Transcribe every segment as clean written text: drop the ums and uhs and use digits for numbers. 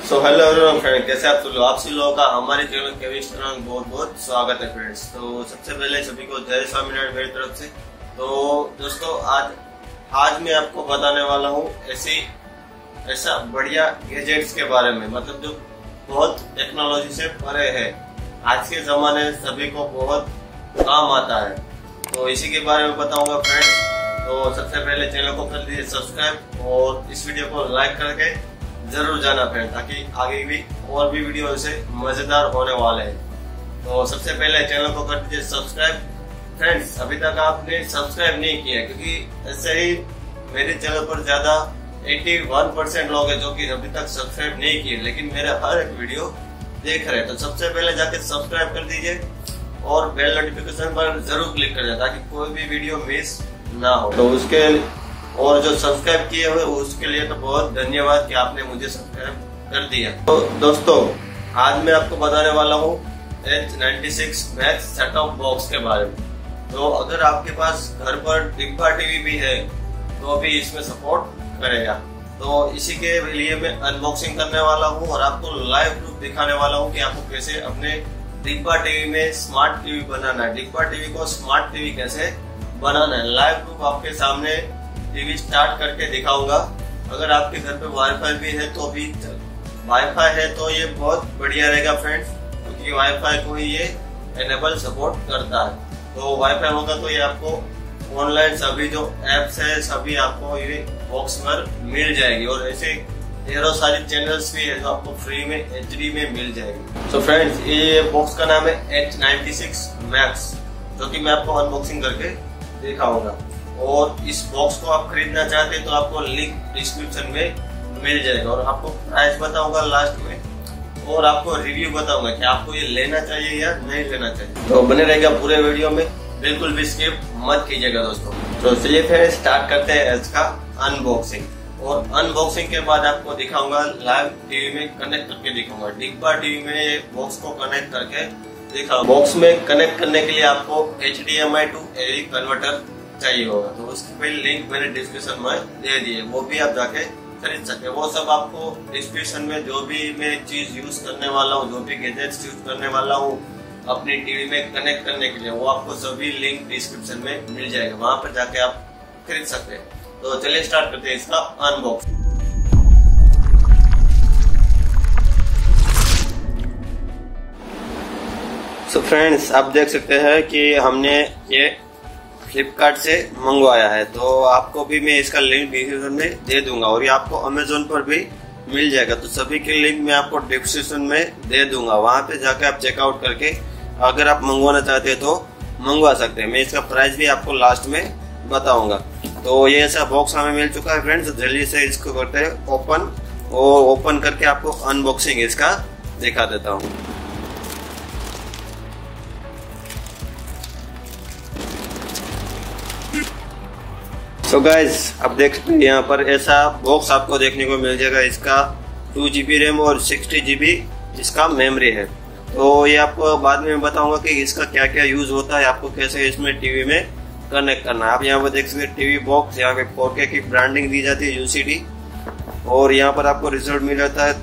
So hello everyone friend, कैसे आप सब लोगों का हमारे चैनल केविस्ट में बहुत बहुत स्वागत है फ्रेंड्स। तो सबसे पहले सभी को जय स्वामीनारायण मेरी तरफ से। तो दोस्तों आज मैं आपको बताने वाला हूँ ऐसा बढ़िया गैजेट्स के बारे में, मतलब जो बहुत टेक्नोलॉजी से परे है, आज के जमाने सभी को बहुत काम आता है। तो इसी के बारे में बताऊंगा फ्रेंड्स। तो सबसे पहले चैनल को कर दीजिए सब्सक्राइब और इस वीडियो को लाइक करके जरूर जाना फ्रेंड, ताकि आगे भी और भी वीडियो ऐसे मजेदार होने वाले हैं। तो सबसे पहले चैनल को कर दीजिए सब्सक्राइब फ्रेंड्स। अभी तक आपने सब्सक्राइब नहीं किया, क्योंकि ऐसे ही मेरे चैनल पर ज्यादा 81% लोग हैं जो कि अभी तक सब्सक्राइब नहीं किए, लेकिन मेरे हर एक वीडियो देख रहे हैं। तो सबसे पहले जाके सब्सक्राइब कर दीजिए और बेल नोटिफिकेशन पर जरूर क्लिक कर दीजिए, ताकि कोई भी वीडियो मिस ना हो। तो उसके और जो सब्सक्राइब किए हुए उसके लिए तो बहुत धन्यवाद कि आपने मुझे सब्सक्राइब कर दिया। तो दोस्तों आज मैं आपको बताने वाला हूँ H96 max set top box के बारे में। तो अगर आपके पास घर पर डिब्बा टीवी भी है तो भी इसमें सपोर्ट करेगा। तो इसी के लिए मैं अनबॉक्सिंग करने वाला हूँ और आपको लाइव प्रूफ दिखाने वाला हूँ कि आपको कैसे अपने डिब्बा टीवी में स्मार्ट टीवी बनाना है, डिब्बा टीवी को स्मार्ट टीवी कैसे बनाना है। लाइव प्रूफ आपके सामने टीवी स्टार्ट करके दिखाऊंगा। अगर आपके घर पे वाईफाई भी है तो भी वाईफाई है तो ये बहुत बढ़िया रहेगा फ्रेंड्स, क्योंकि वाईफाई को ही ये एनेबल सपोर्ट करता है। तो वाईफाई होगा तो ये आपको ऑनलाइन सभी जो एप्स है सभी आपको ये बॉक्स पर मिल जाएगी, और ऐसे ढेरों सारी चैनल्स भी है जो आपको फ्री में HD में मिल जाएगी। तो फ्रेंड्स ये बॉक्स का नाम है H96 मैक्स, जो कि मैं आपको अनबॉक्सिंग करके दिखाऊंगा। और इस बॉक्स को आप खरीदना चाहते हैं तो आपको लिंक डिस्क्रिप्शन में मिल जाएगा, और आपको प्राइस बताऊंगा लास्ट में, और आपको रिव्यू बताऊंगा कि आपको ये लेना चाहिए या नहीं लेना चाहिए। तो बने रहेगा पूरे वीडियो में, बिल्कुल भी स्किप मत कीजिएगा दोस्तों। तो चलिए फिर स्टार्ट करते हैं इसका अनबॉक्सिंग, और अनबॉक्सिंग के बाद आपको दिखाऊंगा लाइव टीवी में कनेक्ट करके दिखाऊंगा। डिब्बा टीवी में बॉक्स को कनेक्ट करके दिखाऊंगा। बॉक्स में कनेक्ट करने के लिए आपको HDMI to AV कन्वर्टर चाहिए होगा, तो उसकी लिंक मैंने डिस्क्रिप्शन में दे दी है, वो भी आप जाके खरीद सकते हैं। वो सब आपको डिस्क्रिप्शन में जो भी मैं चीज यूज करने वाला हूँ, जो भी गैजेट्स यूज करने वाला हूँ अपनी टीवी में कनेक्ट करने के लिए, वो आपको सभी लिंक डिस्क्रिप्शन में मिल जाएगा, वहां पर जाके आप खरीद सकते हैं। तो चलिए स्टार्ट करते हैं इसका अनबॉक्सिंग। सो फ्रेंड्स आप देख सकते हैं कि हमने ये फ्लिपकार्ट से मंगवाया है, तो आपको भी मैं इसका लिंक डिस्क्रिप्शन में दे दूंगा, और ये आपको अमेजोन पर भी मिल जाएगा। तो सभी के लिंक मैं आपको डिस्क्रिप्शन में दे दूंगा, वहां पे जाकर आप चेकआउट करके अगर आप मंगवाना चाहते हैं तो मंगवा सकते हैं। मैं इसका प्राइस भी आपको लास्ट में बताऊंगा। तो ये ऐसा बॉक्स हमें मिल चुका है फ्रेंड्स। जल्दी से इसको करते हैं ओपन, और ओपन करके आपको अनबॉक्सिंग इसका दिखा देता हूँ। तो गाइज आप देख सकते हैं यहाँ पर ऐसा बॉक्स आपको देखने को मिल जाएगा। इसका 2GB रैम और 60GB इसका मेमोरी है। तो ये आपको बाद में बताऊंगा कि इसका क्या क्या यूज होता है, आपको कैसे इसमें टीवी में कनेक्ट करना है। आप यहाँ पर देख सकते हैं टीवी बॉक्स, यहाँ पे 4K की ब्रांडिंग दी जाती है UCD, और यहाँ पर आपको रिजल्ट मिल जाता है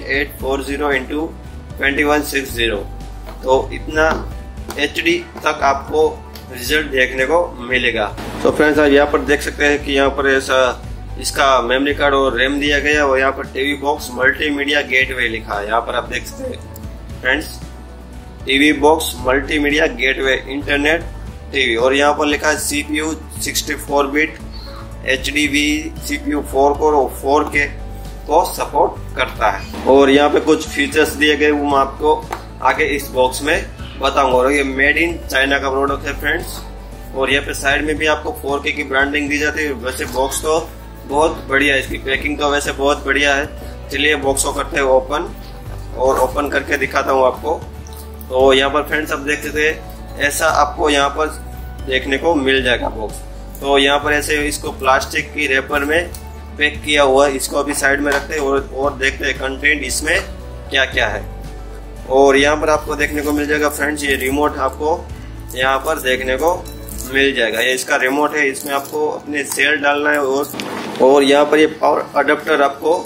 3840x2160। तो इतना HD तक आपको रिजल्ट देखने को मिलेगा। तो फ्रेंड्स आप यहाँ पर देख सकते हैं कि यहाँ पर ऐसा इसका मेमोरी कार्ड और रैम दिया गया, और यहाँ पर टीवी बॉक्स मल्टीमीडिया गेटवे लिखा है। यहाँ पर आप देख सकते हैं friends, TV box multimedia gateway internet TV, और यहाँ पर लिखा है CPU 64 bit HDV CPU 4 core और 4K को सपोर्ट करता है। और यहाँ पे कुछ फीचर्स दिए गए वो मैं आपको आगे इस बॉक्स में बताऊंगा। और ये मेड इन चाइना का प्रोडक्ट है फ्रेंड्स, और यहाँ पे साइड में भी आपको 4K की ब्रांडिंग दी जाती है। वैसे बॉक्स तो बहुत बढ़िया है, इसकी पैकिंग तो वैसे बहुत बढ़िया है। चलिए बॉक्स को करते हैं ओपन, और ओपन करके दिखाता हूँ आपको। तो यहाँ पर फ्रेंड्स आप देख सकते हैं ऐसा आपको यहाँ पर देखने को मिल जाएगा बॉक्स। तो यहाँ पर ऐसे इसको प्लास्टिक की रैपर में पैक किया हुआ है, इसको अभी साइड में रखते हैं और देखते हैं कंटेंट इसमें क्या क्या है। और यहाँ पर आपको देखने को मिल जाएगा फ्रेंड्स, ये रिमोट आपको यहाँ पर देखने को मिल जाएगा। ये इसका रिमोट है, इसमें आपको अपने सेल डालना है, और यहाँ पर ये पावर अडेप्टर आपको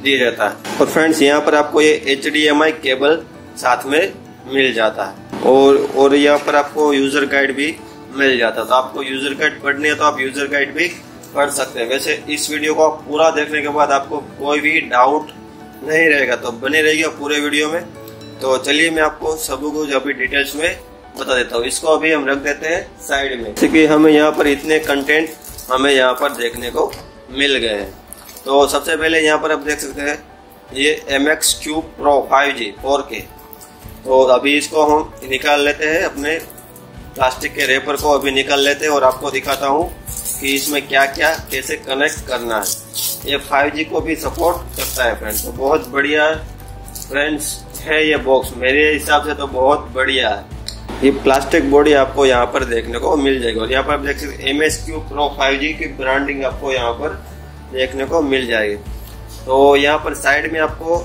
दिया जाता है। और फ्रेंड्स यहाँ पर आपको ये HDMI केबल साथ में मिल जाता है और यहाँ पर आपको यूजर गाइड भी मिल जाता है। तो आपको यूजर गाइड पढ़नी है तो आप यूजर गाइड भी पढ़ सकते हैं। वैसे इस वीडियो को पूरा देखने के बाद आपको कोई भी डाउट नहीं रहेगा, तो बने रहिएगा पूरे वीडियो में। तो चलिए मैं आपको सब कुछ अभी डिटेल्स में बता देता हूँ। इसको अभी हम रख देते हैं साइड में, जैसे कि हमें यहाँ पर इतने कंटेंट हमें यहाँ पर देखने को मिल गए हैं। तो सबसे पहले यहाँ पर आप देख सकते हैं ये MX Cube Pro 5G 4K। तो अभी इसको हम निकाल लेते हैं, अपने प्लास्टिक के रेपर को अभी निकाल लेते हैं और आपको दिखाता हूँ कि इसमें क्या क्या कैसे कनेक्ट करना है। ये 5G को भी सपोर्ट करता है फ्रेंड्स, तो बहुत बढ़िया फ्रेंड्स है ये बॉक्स, मेरे हिसाब से तो बहुत बढ़िया है। ये प्लास्टिक बॉडी आपको यहाँ पर देखने को मिल जाएगी और यहाँ पर आप देख सकते MS Cube Pro 5G की ब्रांडिंग आपको यहाँ पर देखने को मिल जाएगी। तो यहाँ पर साइड में आपको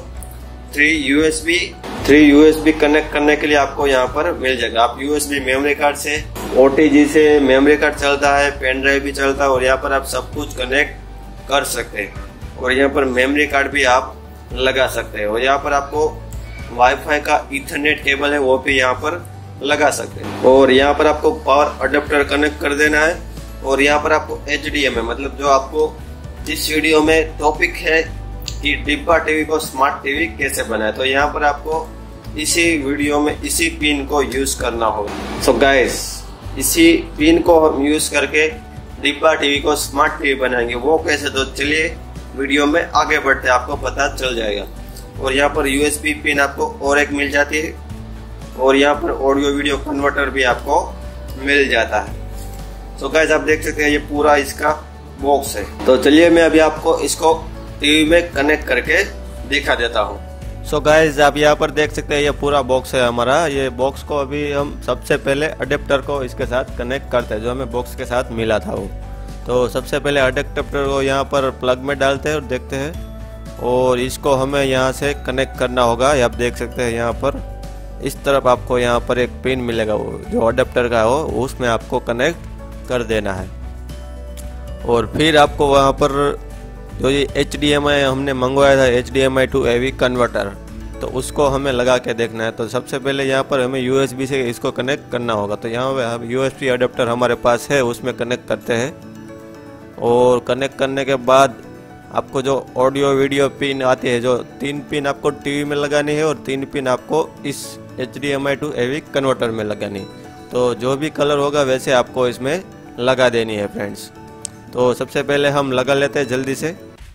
3 USB कनेक्ट करने के लिए आपको यहाँ पर मिल जाएगा। आप USB मेमोरी कार्ड से, OTG से मेमोरी कार्ड चलता है, पेन ड्राइव भी चलता है और यहाँ पर आप सब कुछ कनेक्ट कर सकते हैं। और यहाँ पर मेमोरी कार्ड भी आप लगा सकते हैं और यहाँ पर आपको वाईफाई का ईथरनेट केबल है वो भी यहाँ पर लगा सकते हैं। और यहाँ पर आपको पावर अडेप्टर कनेक्ट कर देना है और यहाँ पर आपको HDMI, मतलब जो आपको इस वीडियो में टॉपिक है कि डिब्बा टीवी को स्मार्ट टीवी कैसे बनाए, तो यहाँ पर आपको इसी वीडियो में इसी पिन को यूज करना होगा। सो गाइस, इसी पिन को हम यूज करके डिब्बा टीवी को स्मार्ट टीवी बनाएंगे। वो कैसे, तो चलिए वीडियो में आगे बढ़ते हैं, आपको पता चल जाएगा। और यहाँ पर USB पिन आपको और एक मिल जाती है और यहाँ पर ऑडियो वीडियो कन्वर्टर भी आपको मिल जाता है। तो गाइस आप देख सकते हैं ये पूरा इसका बॉक्स है। तो चलिए मैं अभी आपको इसको टीवी में कनेक्ट करके दिखा देता हूँ। सो गाइस आप यहाँ पर देख सकते हैं ये पूरा बॉक्स है हमारा। ये बॉक्स को अभी हम सबसे पहले अडेप्टर को इसके साथ कनेक्ट करते हैं, जो हमें बॉक्स के साथ मिला था वो। तो सबसे पहले अडेप्टर को यहाँ पर प्लग में डालते हैं और देखते हैं, और इसको हमें यहाँ से कनेक्ट करना होगा। आप देख सकते हैं यहाँ पर इस तरफ आपको यहाँ पर एक पिन मिलेगा, वो जो अडेप्टर का हो उसमें आपको कनेक्ट कर देना है। और फिर आपको वहाँ पर जो ये HDMI हमने मंगवाया था HDMI to AV कन्वर्टर, तो उसको हमें लगा के देखना है। तो सबसे पहले यहाँ पर हमें USB से इसको कनेक्ट करना होगा। तो यहाँ पर USB अडेप्टर हमारे पास है, उसमें कनेक्ट करते हैं। और कनेक्ट करने के बाद आपको जो ऑडियो वीडियो पिन आती है, जो 3 पिन आपको टीवी में लगानी है और 3 पिन आपको इस HDMI to AV कन्वर्टर में लगानी है। तो जो भी कलर होगा वैसे आपको इसमें लगा देनी है फ्रेंड्स। तो सबसे पहले हम लगा लेते हैं जल्दी से।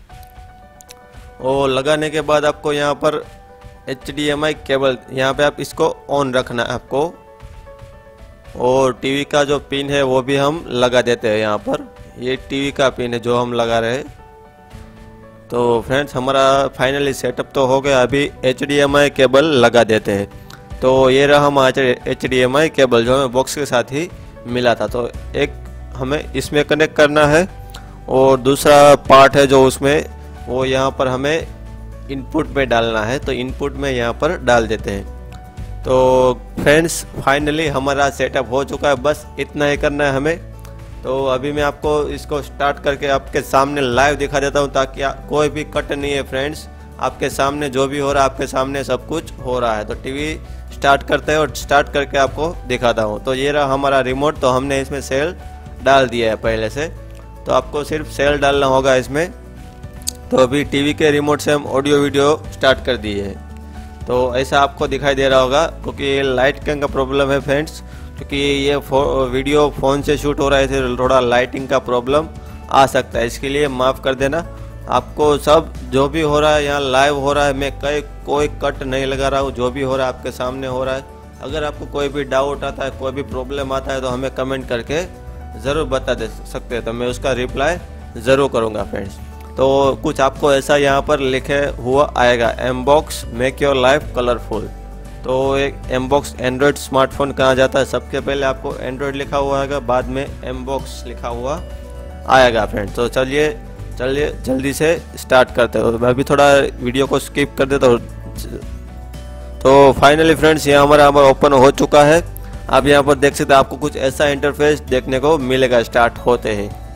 और लगाने के बाद आपको यहाँ पर HDMI केबल, यहाँ पे आप इसको ऑन रखना है आपको। और टीवी का जो पिन है वो भी हम लगा देते हैं यहाँ पर। ये टीवी का पिन है जो हम लगा रहे हैं। तो फ्रेंड्स हमारा फाइनली सेटअप तो हो गया। अभी HDMI केबल लगा देते हैं। तो ये रहा हमारा HDMI केबल जो हमें बॉक्स के साथ ही मिला था। तो एक हमें इसमें कनेक्ट करना है और दूसरा पार्ट है जो उसमें, वो यहाँ पर हमें इनपुट में डालना है। तो इनपुट में यहाँ पर डाल देते हैं। तो फ्रेंड्स फाइनली हमारा सेटअप हो चुका है, बस इतना ही करना है हमें। तो अभी मैं आपको इसको स्टार्ट करके आपके सामने लाइव दिखा देता हूँ, ताकि कोई भी कट नहीं है फ्रेंड्स। आपके सामने जो भी हो रहा है, आपके सामने सब कुछ हो रहा है। तो टीवी स्टार्ट करते हैं और स्टार्ट करके आपको दिखाता हूँ। तो ये रहा हमारा रिमोट। तो हमने इसमें सेल डाल दिया है पहले से, तो आपको सिर्फ सेल डालना होगा इसमें। तो अभी टीवी के रिमोट से हम ऑडियो वीडियो स्टार्ट कर दिए हैं। तो ऐसा आपको दिखाई दे रहा होगा, क्योंकि लाइट का प्रॉब्लम है फ्रेंड्स, क्योंकि ये वीडियो फ़ोन से शूट हो रहे थे, थोड़ा लाइटिंग का प्रॉब्लम आ सकता है, इसके लिए माफ़ कर देना। आपको सब जो भी हो रहा है यहाँ लाइव हो रहा है, मैं कोई कट नहीं लगा रहा हूँ, जो भी हो रहा है आपके सामने हो रहा है। अगर आपको कोई भी डाउट आता है, कोई भी प्रॉब्लम आता है, तो हमें कमेंट करके ज़रूर बता दे सकते हैं, तो मैं उसका रिप्लाई ज़रूर करूँगा फ्रेंड्स। तो कुछ आपको ऐसा यहाँ पर लिखे हुआ आएगा, MBox make your life colourful. तो एक एमबॉक्स एंड्रॉयड स्मार्टफोन कहा जाता है, सबके पहले आपको एंड्रॉयड लिखा हुआ आएगा, बाद में एमबॉक्स लिखा हुआ आएगा फ्रेंड्स। तो चलिए जल्दी से स्टार्ट करते हो। मैं अभी थोड़ा वीडियो को स्किप कर देता हूँ। तो फाइनली फ्रेंड्स यहाँ हमारा ओपन हो चुका है। आप यहाँ पर देख सकते हैं, आपको कुछ ऐसा इंटरफेस देखने को मिलेगा स्टार्ट होते ही।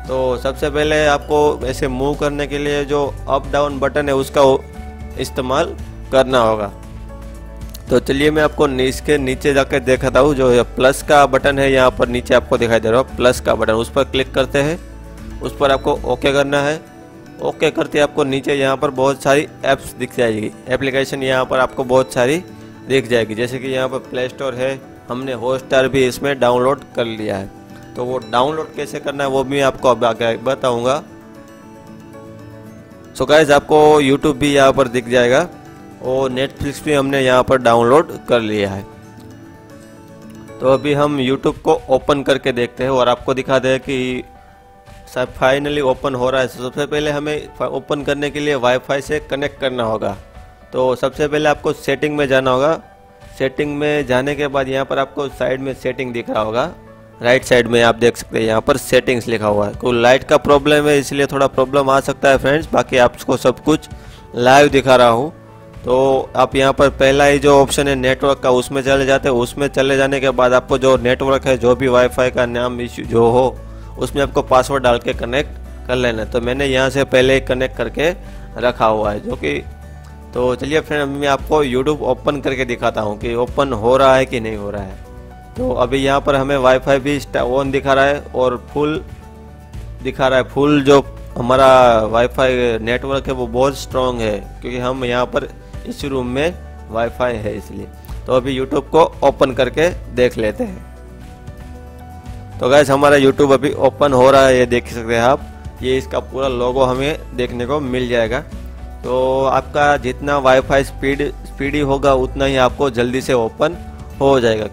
तो सबसे पहले आपको ऐसे मूव करने के लिए जो अप डाउन बटन है उसका इस्तेमाल करना होगा। तो चलिए मैं आपको इसके नीचे जाकर दिखाता हूँ। जो प्लस का बटन है यहाँ पर नीचे आपको दिखाई दे रहा हो, प्लस का बटन, उस पर क्लिक करते हैं। उस पर आपको ओके करना है। ओके करते आपको नीचे यहाँ पर बहुत सारी ऐप्स दिख जाएगी, एप्लीकेशन यहाँ पर आपको बहुत सारी दिख जाएगी। जैसे कि यहाँ पर प्ले स्टोर है, हमने हॉटस्टार भी इसमें डाउनलोड कर लिया है। तो वो डाउनलोड कैसे करना है वो भी आपको अब आगे बताऊँगा। सो गाइस आपको यूट्यूब भी यहाँ पर दिख जाएगा और नेटफ्लिक्स भी हमने यहाँ पर डाउनलोड कर लिया है। तो अभी हम यूट्यूब को ओपन करके देखते हैं और आपको दिखा दे कि सब फाइनली ओपन हो रहा है। सबसे पहले हमें ओपन करने के लिए वाईफाई से कनेक्ट करना होगा। तो सबसे पहले आपको सेटिंग में जाना होगा। सेटिंग में जाने के बाद यहाँ पर आपको साइड में सेटिंग दिख रहा होगा, राइट साइड में आप देख सकते हैं यहाँ पर सेटिंग्स लिखा हुआ है। कोई लाइट का प्रॉब्लम है इसलिए थोड़ा प्रॉब्लम आ सकता है फ्रेंड्स, बाकी आपको सब कुछ लाइव दिखा रहा हूँ। तो आप यहाँ पर पहला ही जो ऑप्शन है नेटवर्क का उसमें चले जाते हैं। उसमें चले जाने के बाद आपको जो नेटवर्क है, जो भी वाईफाई का नाम इश्यू जो हो, उसमें आपको पासवर्ड डाल के कनेक्ट कर लेना। तो मैंने यहाँ से पहले कनेक्ट करके रखा हुआ है जो कि, तो चलिए फ्रेंड मैं आपको यूट्यूब ओपन करके दिखाता हूँ कि ओपन हो रहा है कि नहीं हो रहा है। तो अभी यहाँ पर हमें वाईफाई भी ऑन दिखा रहा है और फुल दिखा रहा है। फुल जो हमारा वाईफाई नेटवर्क है वो बहुत स्ट्रॉन्ग है क्योंकि हम यहाँ पर इस रूम में वाईफाई है इसलिए। तो अभी यूट्यूब को ओपन करके देख लेते हैं। तो गाइस हमारा यूट्यूब अभी ओपन हो रहा है, ये देख सकते हैं आप। ये इसका पूरा लोगो हमें देखने को मिल जाएगा। तो आपका जितना वाईफाई स्पीडी होगा उतना ही आपको जल्दी से ओपन हो जाएगा।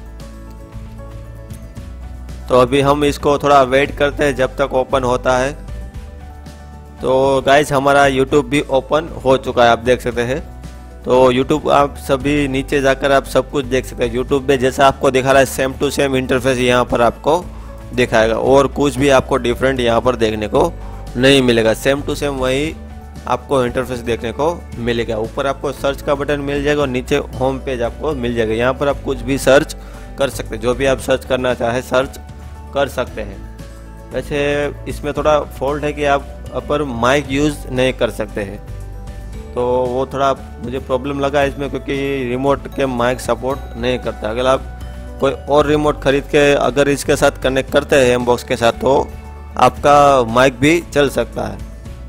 तो अभी हम इसको थोड़ा वेट करते हैं जब तक ओपन होता है। तो गाइस हमारा यूट्यूब भी ओपन हो चुका है, आप देख सकते हैं। तो यूट्यूब आप सभी नीचे जाकर आप सब कुछ देख सकते हैं। यूट्यूब में जैसा आपको दिखा रहा है सेम टू सेम इंटरफेस यहाँ पर आपको दिखाएगा और कुछ भी आपको डिफरेंट यहाँ पर देखने को नहीं मिलेगा। सेम टू सेम वही आपको इंटरफेस देखने को मिलेगा। ऊपर आपको सर्च का बटन मिल जाएगा और नीचे होम पेज आपको मिल जाएगा। यहाँ पर आप कुछ भी सर्च कर सकते हैं, जो भी आप सर्च करना चाहे सर्च कर सकते हैं। वैसे इसमें थोड़ा फॉल्ट है कि आप अपर माइक यूज़ नहीं कर सकते हैं, तो वो थोड़ा मुझे प्रॉब्लम लगा इसमें क्योंकि रिमोट के माइक सपोर्ट नहीं करता। अगर आप कोई और रिमोट खरीद के अगर इसके साथ कनेक्ट करते हैं एमबॉक्स के साथ तो आपका माइक भी चल सकता है।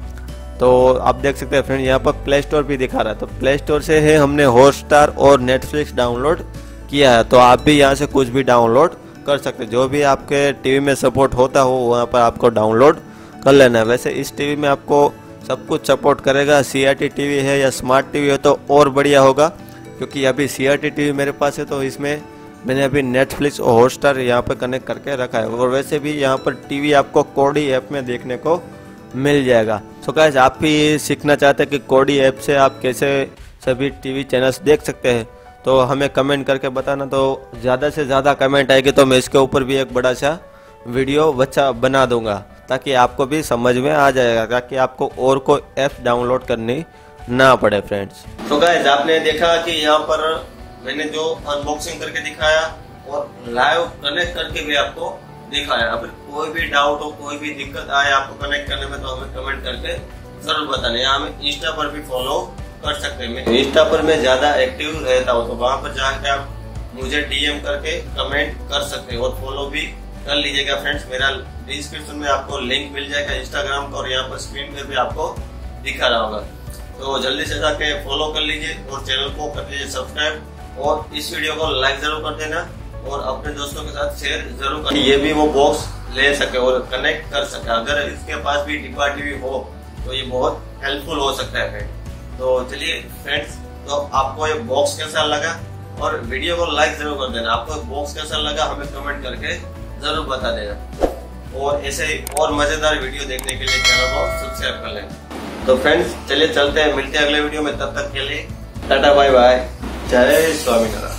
तो आप देख सकते हैं फ्रेंड यहाँ पर प्ले स्टोर भी दिखा रहा है। तो प्ले स्टोर से है हमने हॉटस्टार और नेटफ्लिक्स डाउनलोड किया है। तो आप भी यहाँ से कुछ भी डाउनलोड कर सकते हैं, जो भी आपके टीवी में सपोर्ट होता हो वहाँ पर आपको डाउनलोड कर लेना है। वैसे इस टीवी में आपको सब कुछ सपोर्ट करेगा। CRT टीवी है या स्मार्ट टीवी है तो और बढ़िया होगा, क्योंकि अभी CRT टीवी मेरे पास है तो इसमें मैंने अभी नेटफ्लिक्स और हॉटस्टार यहाँ पर कनेक्ट करके रखा है। और वैसे भी यहाँ पर टीवी आपको कोडी ऐप में देखने को मिल जाएगा। सो गाइस आप भी सीखना चाहते हैं कि कोडी ऐप से आप कैसे सभी टीवी चैनल्स देख सकते हैं तो हमें कमेंट करके बताना। तो ज़्यादा से ज़्यादा कमेंट आएगी तो मैं इसके ऊपर भी एक बड़ा सा वीडियो बना दूंगा ताकि आपको भी समझ में आ जाएगा, ताकि आपको और कोई ऐप डाउनलोड करनी ना पड़े फ्रेंड्स। तो गाइस आपने देखा कि यहाँ पर मैंने जो अनबॉक्सिंग करके दिखाया और लाइव कनेक्ट करके भी आपको दिखाया। अगर कोई भी डाउट हो, कोई भी दिक्कत आए आपको कनेक्ट करने में तो हमें कमेंट करके जरूर बताना। यहाँ हमें इंस्टा पर भी फॉलो कर सकते हैं। मैं इंस्टा पर मैं ज्यादा एक्टिव रहता हूँ तो वहाँ पर जाकर आप मुझे DM करके कमेंट कर सकते हैं और फॉलो भी कर लीजिएगा फ्रेंड्स। मेरा डिस्क्रिप्शन में आपको लिंक मिल जाएगा इंस्टाग्राम का और यहाँ पर स्क्रीन पे भी आपको दिखा रहा होगा। तो जल्दी से जाके फॉलो कर लीजिए और चैनल को कर लीजिए सब्सक्राइब और इस वीडियो को लाइक जरूर कर देना और अपने दोस्तों के साथ शेयर जरूर करें, ये भी वो बॉक्स ले सके और कनेक्ट कर सके। अगर इसके पास भी डिब्बा टीवी हो तो ये बहुत हेल्पफुल हो सकता है फ्रेंड। तो चलिए फ्रेंड्स, तो आपको ये बॉक्स कैसा लगा और वीडियो को लाइक जरूर कर देना। आपको बॉक्स कैसा लगा हमें कमेंट करके जरूर बता देना और ऐसे ही और मजेदार वीडियो देखने के लिए चैनल को सब्सक्राइब कर लेना। तो फ्रेंड्स चलिए चलते हैं, मिलते हैं अगले वीडियो में। तब तक के लिए टाटा बाय बाय, जय स्वामीनारायण।